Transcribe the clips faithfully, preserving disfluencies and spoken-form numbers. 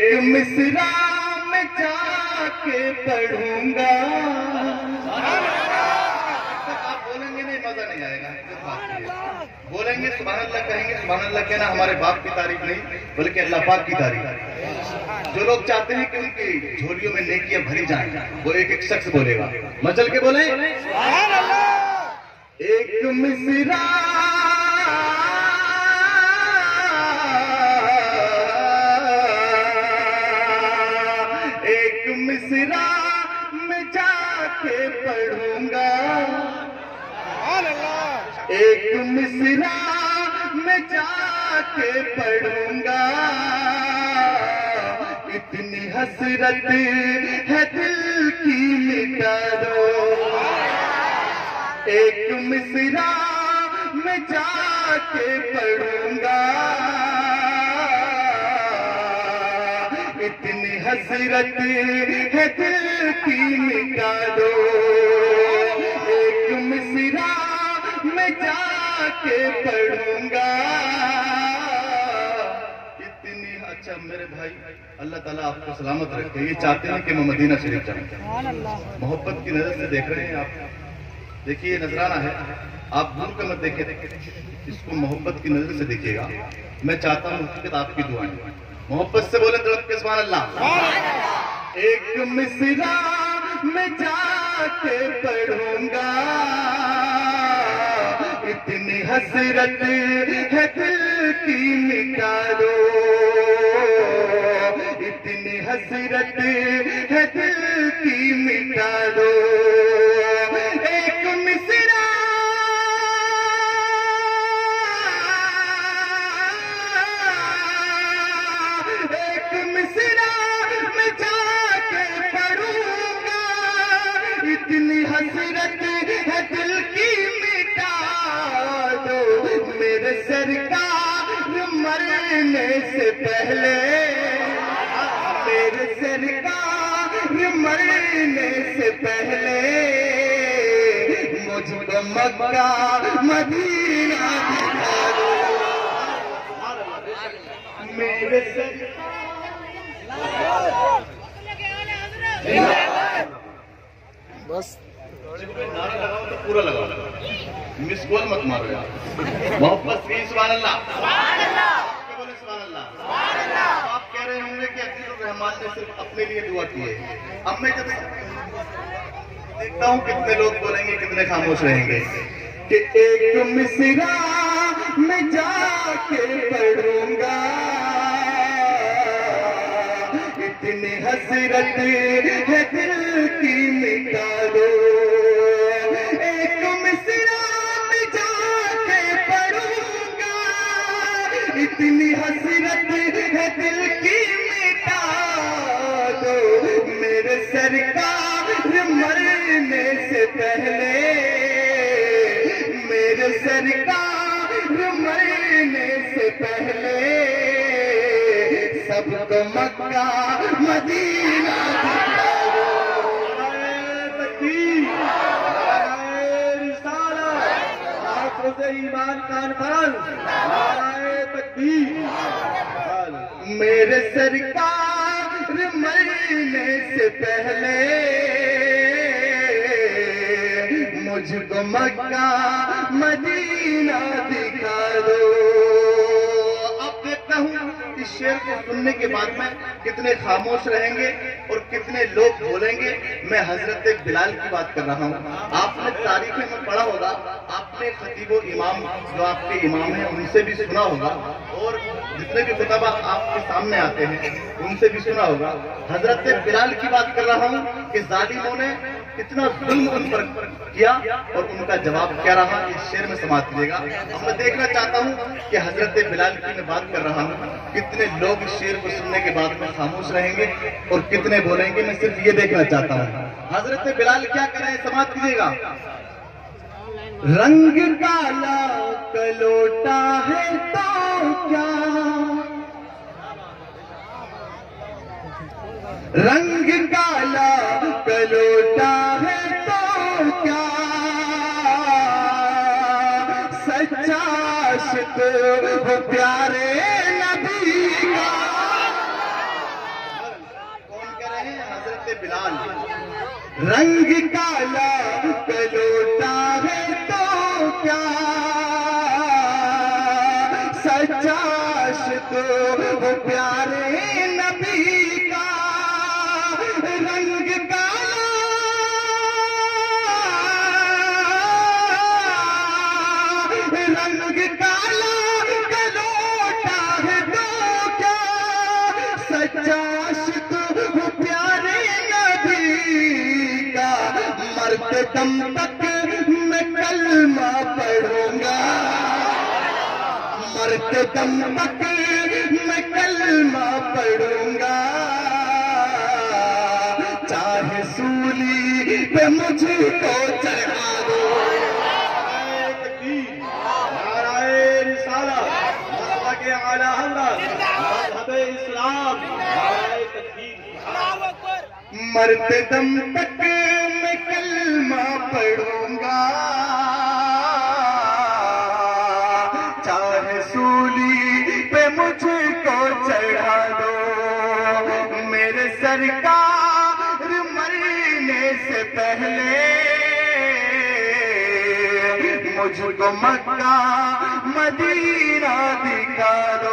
एक मिसरा में जाके पढ़ूंगा। आप बोलेंगे नहीं, मजा नहीं आएगा। बोलेंगे सुभान अल्लाह, कहेंगे सुभान अल्लाह कहना हमारे बाप की तारीफ नहीं बल्कि अल्लाह पाक की तारीफ। जो लोग चाहते हैं कि उनकी झोलियों में नेकियां भरी जाएं, वो एक एक शख्स बोलेगा। मचल के बोले सुभान अल्लाह। एक मिसरा एक मिसरा में जाके पढ़ूंगा। एक मिसरा में जाके पढ़ूंगा। इतनी हसरत है दिल की मिटा दो। एक मिसरा में जाके पढ़ूंगा। इतनी हसरत है दिल की मिटा दो। एक मिसरा मैं जाके पढ़ूंगा। इतनी अच्छा मेरे भाई, अल्लाह ताला आपको सलामत रखे। ये चाहते हैं कि मैं मदीना शरीफ जाऊं। मोहब्बत की नजर से देख रहे हैं आप। देखिए ये नजराना है, आप दूर का मत देखें, इसको मोहब्बत की नजर से देखिएगा। मैं चाहता हूँ हकीकत आपकी दुआएं मोहब्बत से बोले तड़प के सुभान अल्लाह। एक मिसरा में जाके पढ़ूंगा। इतनी हसरत है दिल की मिटा दो। इतनी हसरत है दिल की मिटा दो। एक मिसरा एक मिसरा में जाके पढ़ूंगा। इतनी हसरत है दिल की मिटा दो। मेरे सरकार मरने से पहले, मेरे सरकार मरने से पहले मुझको मक्का मदीना दिखा दो। मेरे सरकार बस नारा लगाओ तो पूरा लगाओ, मिस कॉल मत मारो यार। मोहब्बत से सुभान अल्लाह, सुभान अल्लाह, बोले सुभान अल्लाह, सुभान अल्लाह। आप कह रहे होंगे कि अकील रहमान ने सिर्फ अपने लिए दुआ की है। अब मैं जब देखता हूँ कितने लोग बोलेंगे, कितने खामोश रहेंगे कि एक मिसरा में जाके पढ़ूंगा। इतनी हसरत है दिल की मिटा दो। एक मिसरा में जाके पढ़ूंगा। इतनी हसरत है दिल की मिटा दो। मेरे सरकार मरने से पहले, मेरे सरकार मरने से पहले सबको मक्का मदीना दिखा दो। ईमान का मेरे सरकार मरने से पहले मुझको मक्का मदीना दिखा दो। अब देखता हूँ इस शेर को सुनने के बाद में कितने खामोश रहेंगे और कितने लोग बोलेंगे। मैं हजरत बिलाल की बात कर रहा हूँ। आपने तारीखें में पढ़ा होगा, आपने खतीबो इमाम जो आपके इमाम हैं उनसे भी सुना होगा, और जितने भी खुतबा आपके सामने आते हैं उनसे भी सुना होगा। हजरत बिलाल की बात कर रहा हूँ कि जालिमों ने कितना जुल्म उन पर किया और उनका जवाब क्या रहा, इस शेर में समाप्त कीजिएगा। अब मैं देखना चाहता हूँ कि हजरत बिलाल की मैं बात कर रहा हूँ, कितने लोग इस शेर को सुनने के बाद में खामोश रहेंगे और कितने बोलेंगे। मैं सिर्फ ये देखना चाहता हूँ हजरत बिलाल क्या कर रहे हैं, समाप्त कीजिएगा। रंग काला कलोटा है तो क्या, रंग काला कलोटा है तो क्या, सच्चा आशिक वो प्यारे नबी का, हजरत बिलाल। रंग काला कलोटा है तो क्या, सच्चा आशिक वो प्यारे नबी का। रंग काला रंग काला कलोटा है तो क्या, सच्चा आशिक वो प्यारे नबी का। मरते दम तक मैं कलमा पढ़ूंगा, मरते दम तक मैं कलमा पढ़ूंगा। चाहे सूली पे मुझको चढ़ा दो। नाराए रिसाला के आला हज़रत मज़हब इस्लाम। मरते दम तक मैं कलमा पढ़ूंगा, चाहे सूली पे मुझको चढ़ा दो। मेरे सरकार मरने से पहले मुझको मक्का मदीना दिखा दो,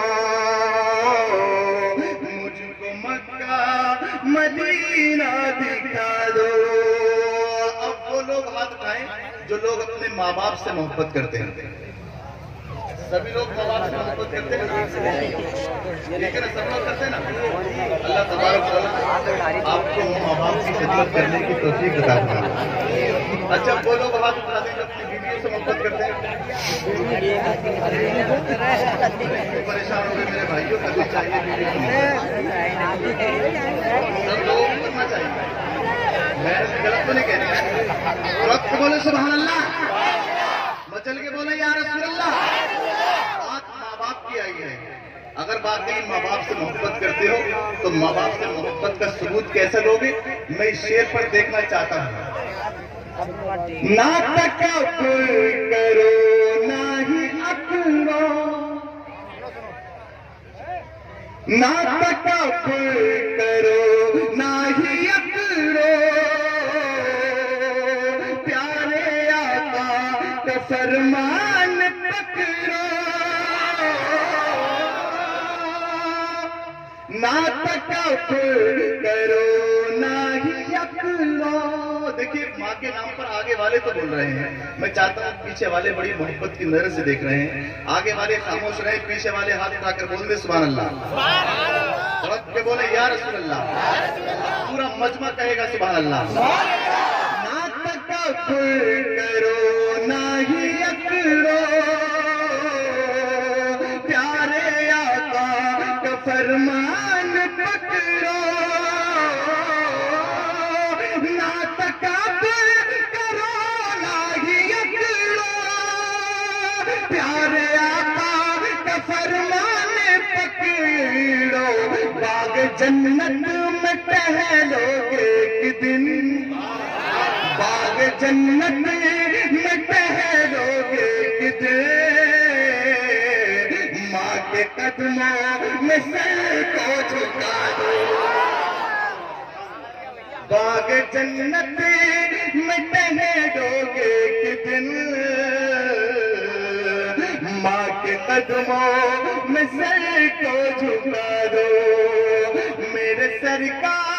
मुझको मक्का मदीना दिखा दो। अब वो लोग हाथ उठाएं जो लोग अपने माँ बाप से मोहब्बत करते हैं। सभी लोग माँ बाप से मोहब्बत करते हैं, लेकिन सब लोग करते हैं ना। अल्लाह तबारक व तआला आपको माँ बाप की खिदमत करने की तौफीक अता फरमाए। अच्छा, वो लोग हाथ उठा दें अपनी बीवियों से मोहब्बत करते हैं। परेशान हो गए मेरे भाइयों, करनी चाहिए बीवी को, सब लोगों को करना चाहिए। मैं गलत तो नहीं कह रही, वक्त बोले सुभान अल्लाह, मचल के बोले या रसूल अल्लाह। बात माँ बाप की आई है। अगर बात नहीं माँ बाप से मोहब्बत करते हो तो माँ बाप से मोहब्बत का सबूत कैसे दोगे? मैं इस शेर पर देखना चाहता हूँ। ना तकब्बुर करो ना ही अकरो, ना तकब्बुर करो ना ही अकरो, प्यारे आका का फरमान पकड़ो। ना तकब्बुर करो ना ही अकरो। देखिए, माँ के नाम पर आगे वाले तो बोल रहे हैं, मैं चाहता हूँ पीछे वाले बड़ी मोहब्बत की नजर से देख रहे हैं। आगे वाले खामोश रहे, पीछे वाले हाथ उठाकर बोल दे सुभान अल्लाह, रब के बोले या रसूल अल्लाह, पूरा मजमा कहेगा सुभान अल्लाह। ना तकब्बुर करो ना ही अकरो, प्यारे आका का फरमान पकड़ो। ना तकब्बुर करो ना ही अकरो, प्यारे आका का फरमान पकड़ो। बाग जन्नत में टहलोगे एक दिन, बाग जन्नत में टहलोगे एक दिन। माँ के कदमों में सर को झुका दो। बाग जन्नत में टहलोगे एक दिन, माँ के कदमों में सर को झुका दो। मेरे सरकार